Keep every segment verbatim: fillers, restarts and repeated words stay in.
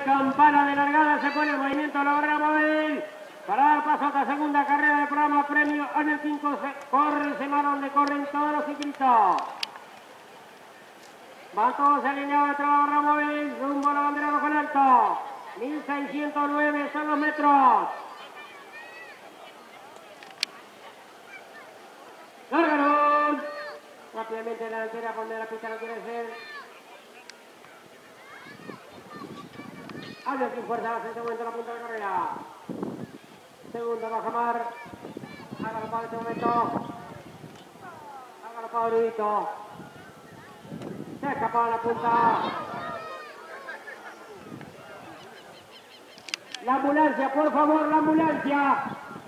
campana de largada, se pone el movimiento de la barrera móvil para dar paso a esta segunda carrera del programa Premio Año cinco. Corre el semana donde corren todos los ciclistas. Van todos alineados dentro de la barrera móvil, rumbo a la bandera rojo en alto. mil seiscientos nueve son los metros. ¡Largaron! Rápidamente la delantera, donde la pista no quiere ser. Año sin fuerza, en este momento la punta de carrera. Segundo Bajamar. Agalopado en este momento. Agalopado Rudito. Se ha escapado la punta. La ambulancia, por favor, la ambulancia.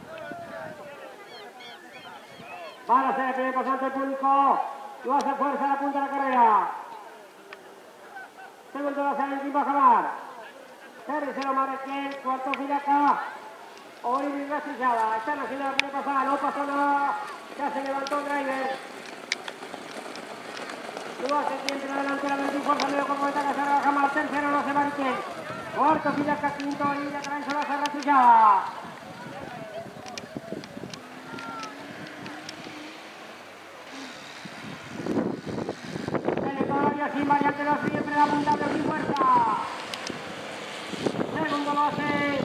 Para hacer el primer pasante el público. Y va a hacer fuerza a la punta de la carrera. Segundo va a ser el equipo Bajamar. Tercero Marqués, cuarto Filaca. Oribe y Rastrillada. Están haciendo la primera pasada, no pasó nada. Ya se levantó el driver. Lo hace siempre adelante la veintiún fuerza, medio con vuelta que se baja más. Tercero lo hace Marqués. Cuarto Filaca, quinto Oribe y la trae solo hace Rastrillada. Tiene todavía sin variante los siempre la punta de sin fuerza. Segundo lo hace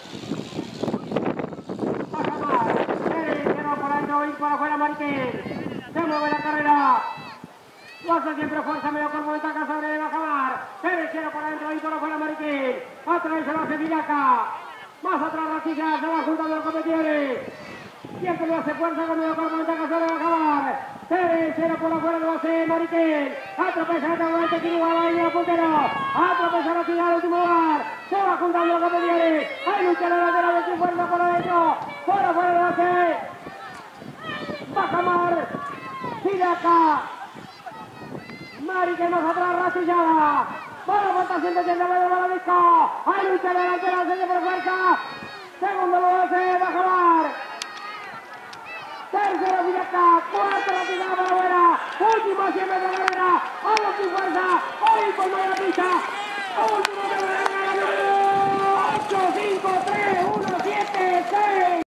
Bajamar. Tercero por alto y por afuera Marqués. Se mueve la carrera. Lo hace siempre fuerza, medio con ventaja sobre Bajamar. Tercero por adentro y por afuera Marqués. Atrás se lo hace Villaca. Más atrás Rastrillada, se va juntando los competidores. Siempre lo hace fuerza con medio con ventaja sobre Bajamar. Tercero por afuera lo hace Mariquel. Atropella nuevamente Kiriguala y el puntero. Atropella Rastrillada al último lugar. Se va juntando los competidores. Hay lucha la delantera de su fuerza por adentro. Por afuera lo hace Bajamar. Villaca. Mariquel más atrás Rastrillada. Para falta ciento ochenta metros para la disco. Hay lucha la delantera de por fuerza. Segundo lo hace Bajamar. Tercero Villaca, cuarto la pista para afuera, último cien metros de carrera, a los sin fuerza, hoy por medio de la pista, último de la carrera, ocho cinco tres.